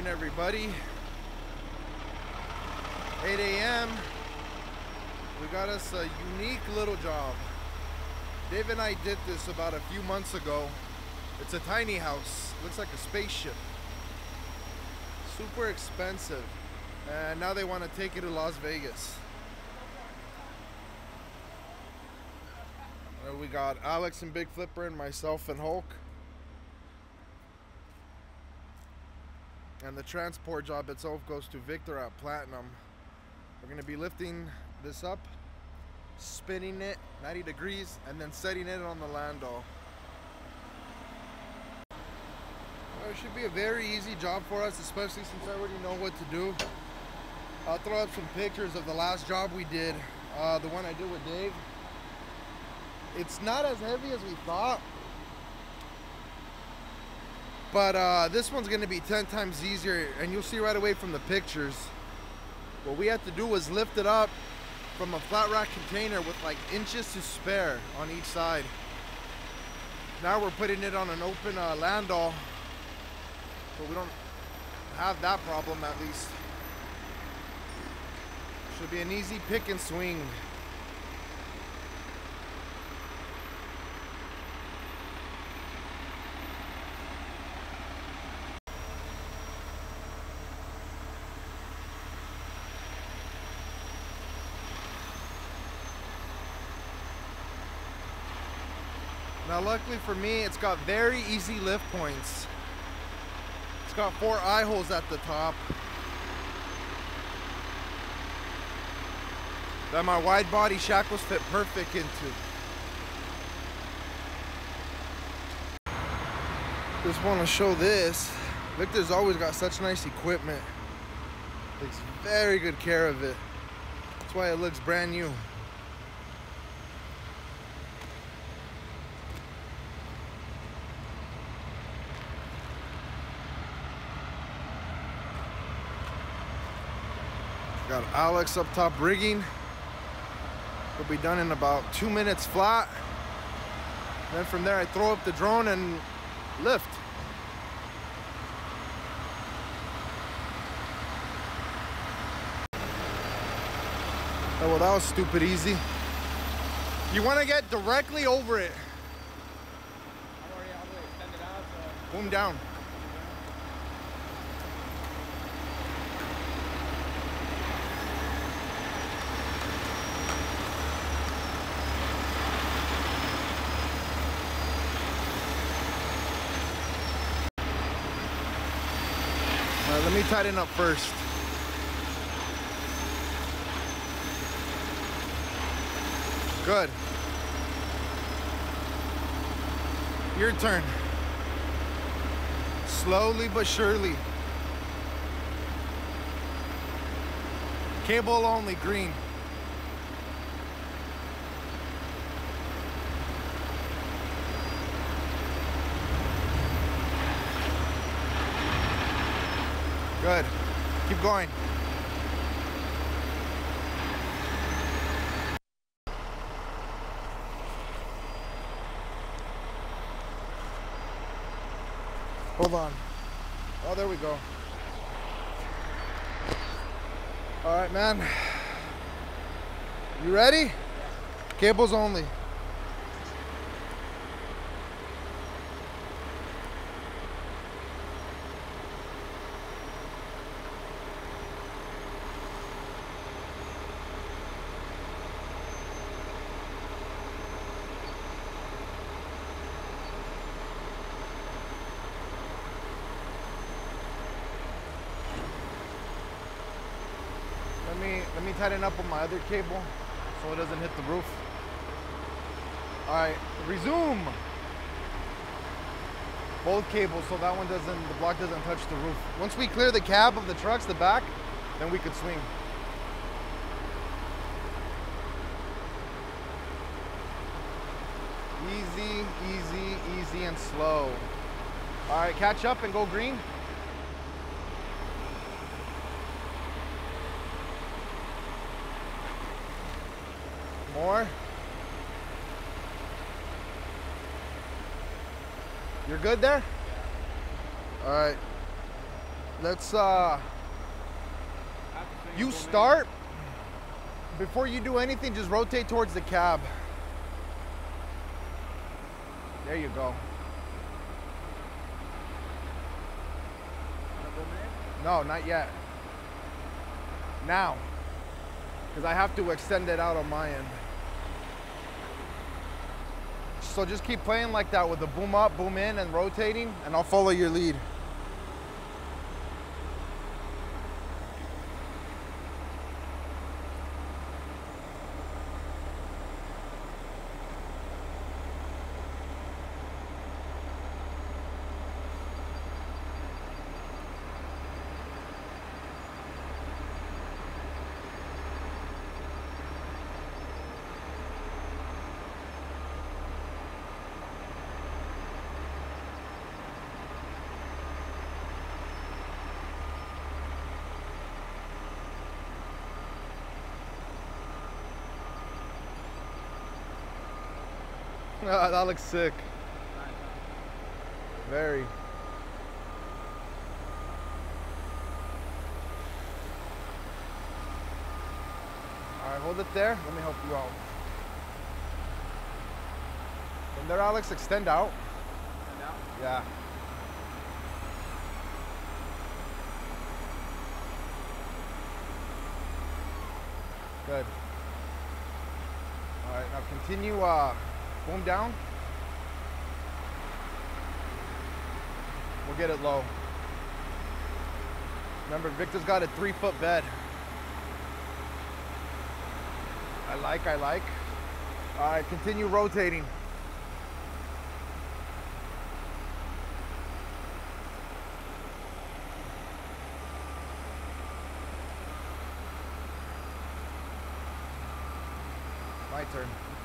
morning, everybody. 8 a.m. We got us a unique little job. Dave and I did this about a few months ago. It's a tiny house. Looks like a spaceship. Super expensive. And now they want to take it to Las Vegas. We got Alex and Big Flipper and myself and Hulk. And the transport job itself goes to Victor at Platinum. We're going to be lifting this up, spinning it 90 degrees, and then setting it on the landau. Well, it should be a very easy job for us, especially since I already know what to do. I'll throw up some pictures of the last job we did, the one I did with Dave. It's not as heavy as we thought, but this one's going to be 10 times easier, and you'll see right away from the pictures. What we had to do was lift it up from a flat rack container with like inches to spare on each side. Now we're putting it on an open landau, so we don't have that problem at least. Should be an easy pick and swing. Now luckily for me, it's got very easy lift points. It's got 4 eye holes at the top that my wide body shackles fit perfect into. Just want to show this. Victor's always got such nice equipment. Takes very good care of it. That's why it looks brand new. Got Alex up top rigging. Will be done in about 2 minutes flat. Then from there I throw up the drone and lift. Oh, well, that was stupid easy. You want to get directly over it. I'm already all the way extended out, so... Boom down. Let me tighten up first. Good. Your turn. Slowly but surely. Cable only, green. Good. Keep going. Hold on. Oh, there we go. All right, man. You ready? Cables only. Let me tighten up on my other cable so it doesn't hit the roof. All right, resume. Both cables so that one doesn't, the block doesn't touch the roof. Once we clear the cab of the trucks, the back, then we could swing. Easy, easy, easy, and slow. All right, catch up and go green. More. You're good there? All right. Let's, After swinging, you boom in. start, before you do anything, just rotate towards the cab. There you go. Wanna boom in? No, not yet. Now, because I have to extend it out on my end. So just keep playing like that with the boom up, boom in, and rotating, and I'll follow your lead. That looks sick. Very. All right, hold it there. Let me help you out. From there, Alex, extend out. And out. Yeah. Good. All right, now continue boom down. We'll get it low. Remember, Victor's got a 3-foot bed. I like. All right, continue rotating. My turn.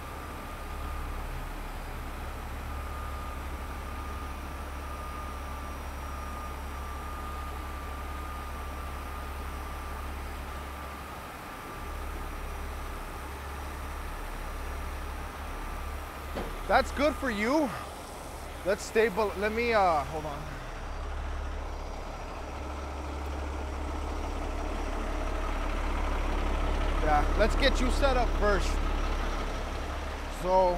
That's good for you. Let's stable. Let me, hold on. Yeah, let's get you set up first. So,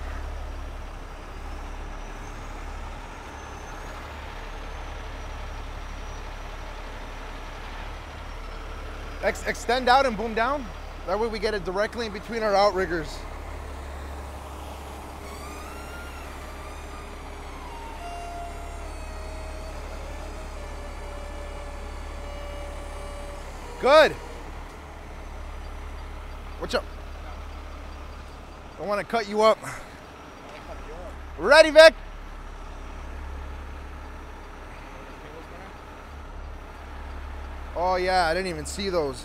extend out and boom down. That way we get it directly in between our outriggers. Good. Watch up. Don't want to cut you up. Ready, Vic? Oh yeah, I didn't even see those.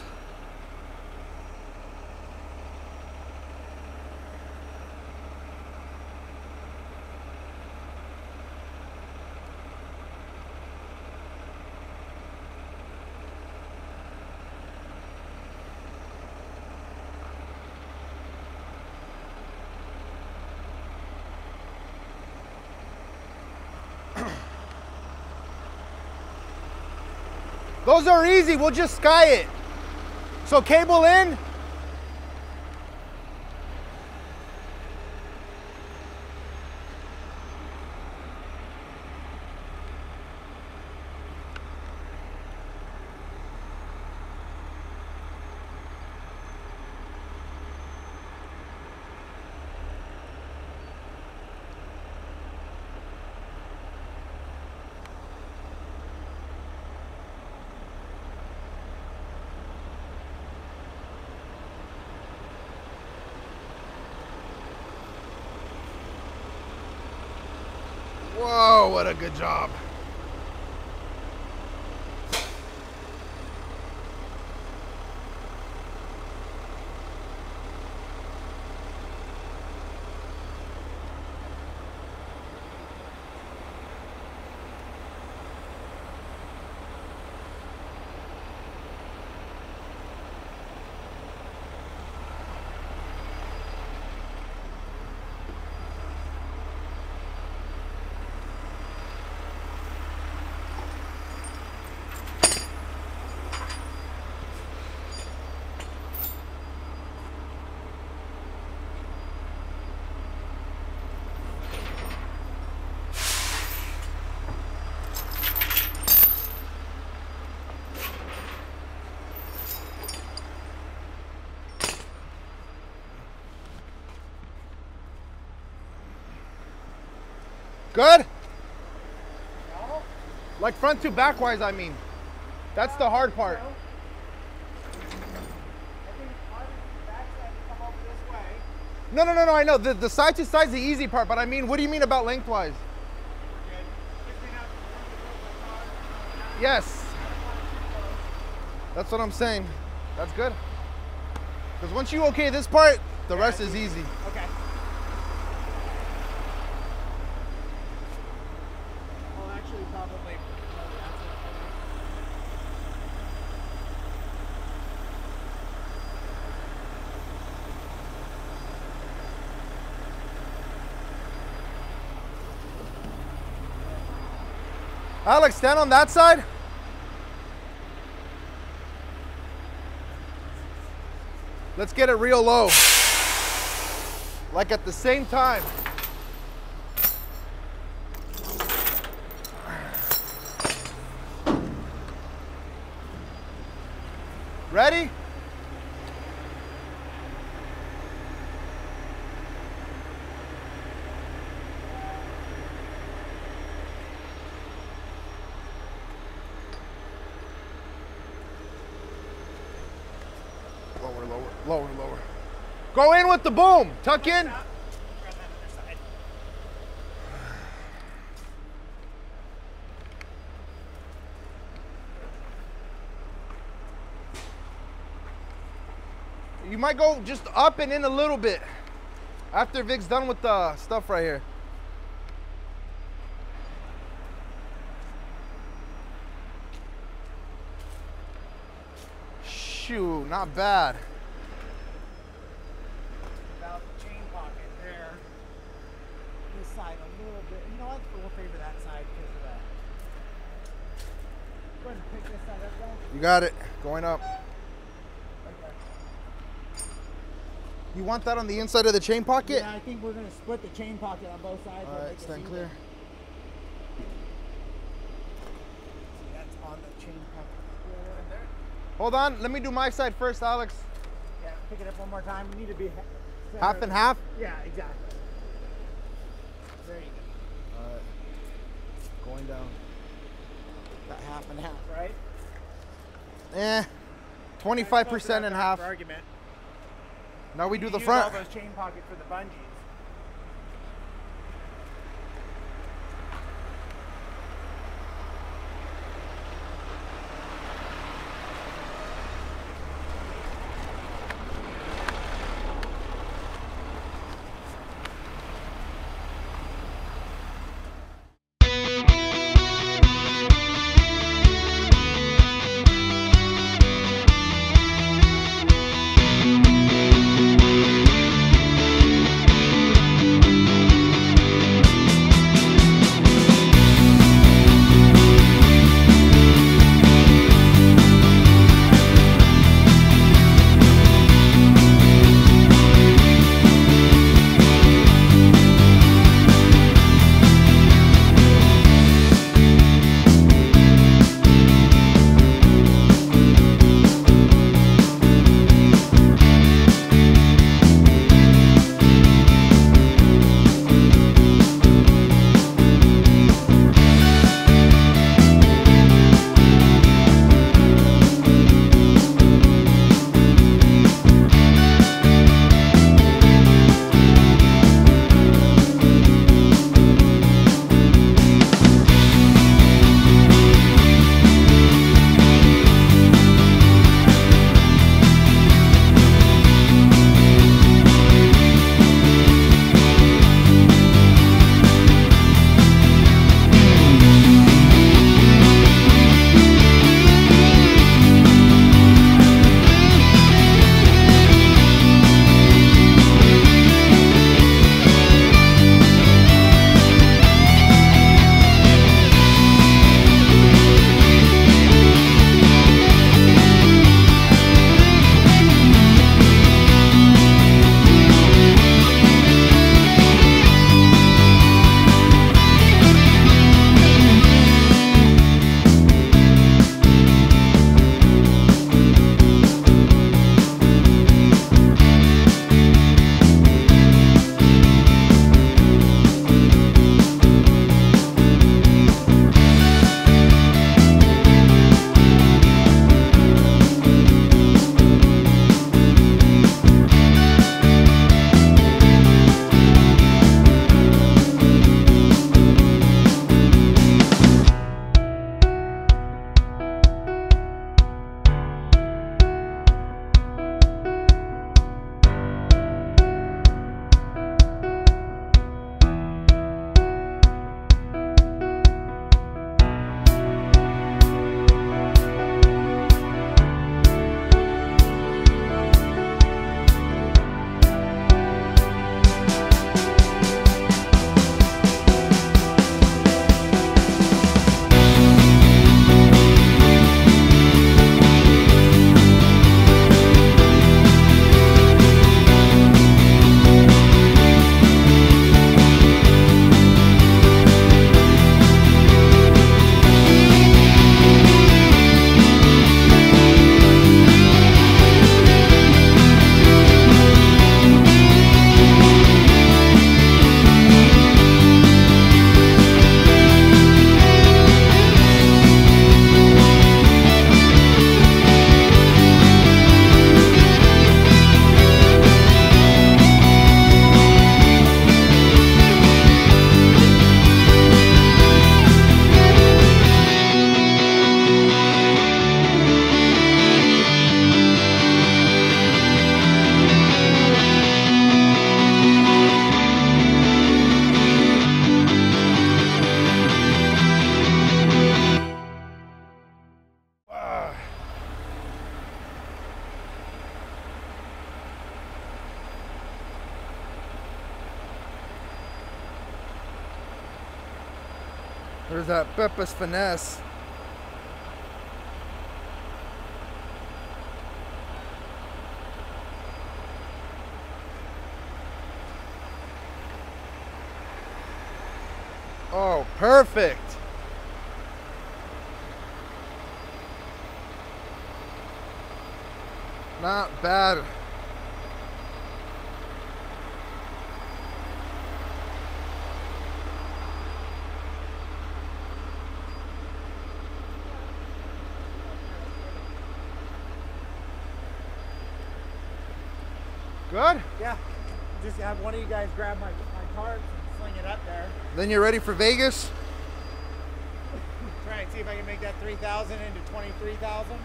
Those are easy, we'll just sky it. So cable in. Whoa, what a good job. Good? No? Like front to back wise, I mean. That's the hard part. I think on the backside you come over this way. No, I know. The side to side is the easy part, but I mean, what do you mean about lengthwise? Yes. That's what I'm saying. That's good. Because once you okay this part, the rest is easy. Okay. Well, actually, probably. Alex, stand on that side. Let's get it real low. Like at the same time. Ready? Lower. Go in with the boom. Tuck in. You might go just up and in a little bit after Vic's done with the stuff right here. Shoot, not bad. About the chain pocket there. This side a little bit. You know what? We'll favor that side because of that. Go ahead and pick this side up, though. You got it. Going up. Right there. You want that on the inside of the chain pocket? Yeah, I think we're going to split the chain pocket on both sides. All right, stand clear. See, that's on the chain pocket. Right there. Hold on. Let me do my side first, Alex. Yeah, pick it up one more time. We need to be Half and half? Yeah, exactly. There you go. All right. Going down. About half and half, right? 25% and half. For argument. Now we do the Use front. all those chain pockets for the bungees. There's that Pepe's finesse. Oh, perfect. Not bad. Good? Yeah. Just have one of you guys grab my tarps and sling it up there. Then you're ready for Vegas? Try and see if I can make that 3,000 into 23,000.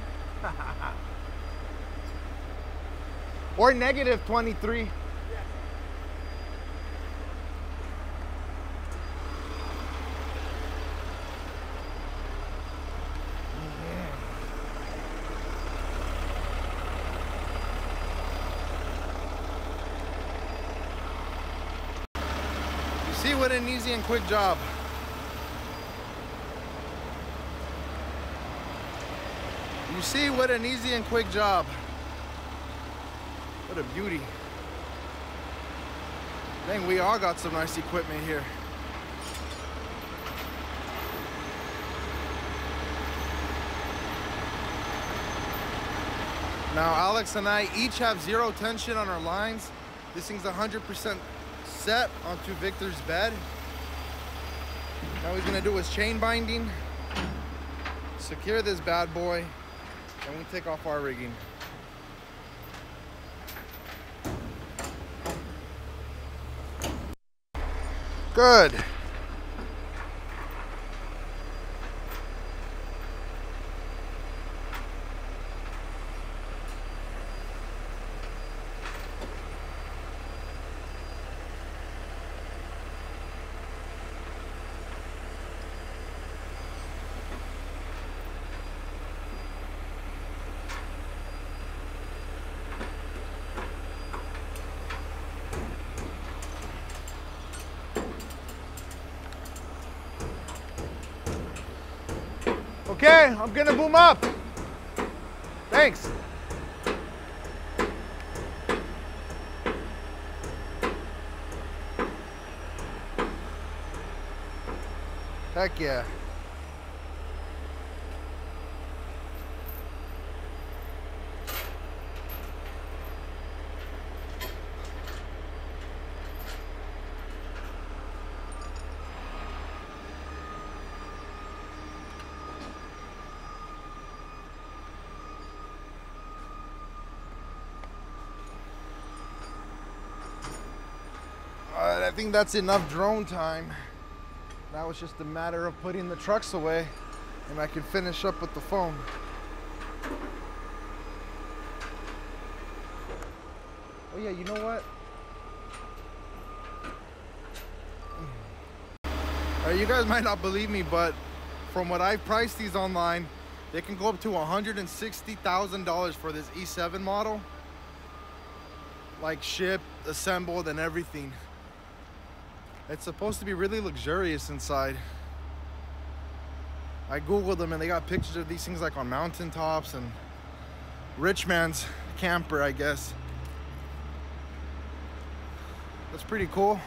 Or negative 23. Yeah. You see what an easy and quick job. You see what an easy and quick job. What a beauty. Dang, we all got some nice equipment here. Now Alex and I each have 0 tension on our lines. This thing's 100% set onto Victor's bed. Now he's gonna do his chain binding, secure this bad boy, and we take off our rigging. Good. Okay, I'm gonna boom up. Thanks. Heck yeah. I think that's enough drone time. Now it's just a matter of putting the trucks away and I can finish up with the foam. Oh yeah, you know what? You guys might not believe me, but from what I've priced these online, they can go up to $160,000 for this E7 model. Like shipped, assembled, and everything. It's supposed to be really luxurious inside. I googled them and they got pictures of these things like on mountaintops and rich man's camper, I guess. That's pretty cool.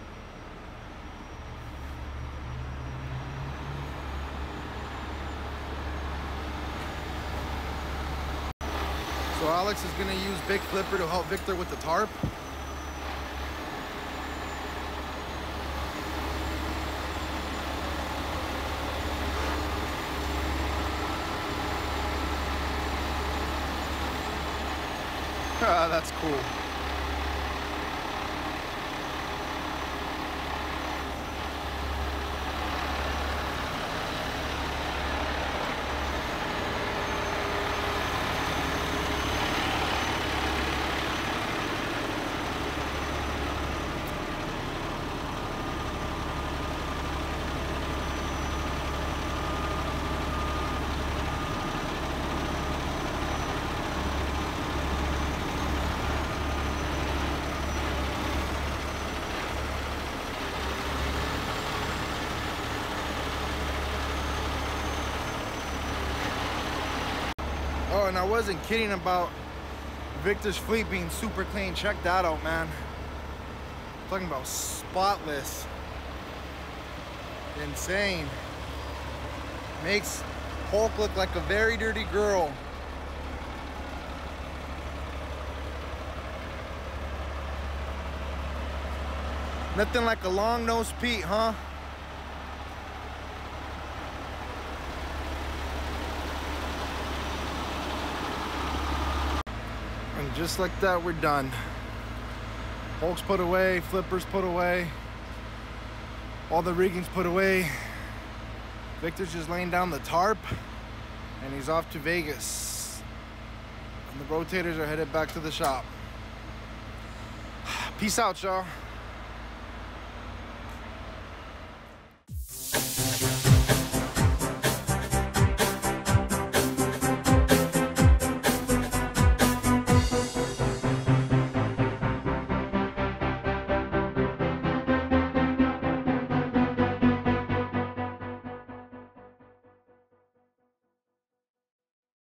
So Alex is gonna use Big Flipper to help Victor with the tarp. That's cool. and I wasn't kidding about Victor's fleet being super clean. Check that out, man. I'm talking about spotless. Insane. Makes Hulk look like a very dirty girl. Nothing like a long-nosed Pete, huh? And just like that, we're done. Hulk's put away, flippers put away, all the rigging's put away. Victor's just laying down the tarp, and he's off to Vegas. And the rotators are headed back to the shop. Peace out, y'all.